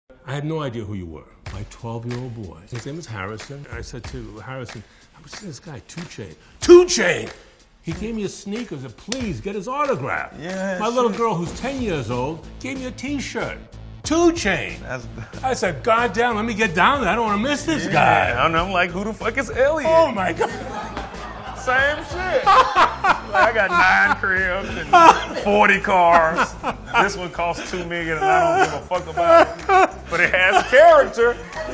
I had no idea who you were. My 12-year-old boy. His name is Harrison. I said to Harrison, I was seeing this guy, 2 Chainz. 2 Chainz! He gave me his sneakers and please get his autograph. Yeah, my little girl, who's 10 years old, gave me a T-shirt. 2 Chainz. I said, God damn, let me get down there. I don't want to miss this guy. And I'm like, who the fuck is Elliot? Oh my God. Same shit. I got 9 cribs and 40 cars. This one costs $2 million and I don't give a fuck about it. But it has character.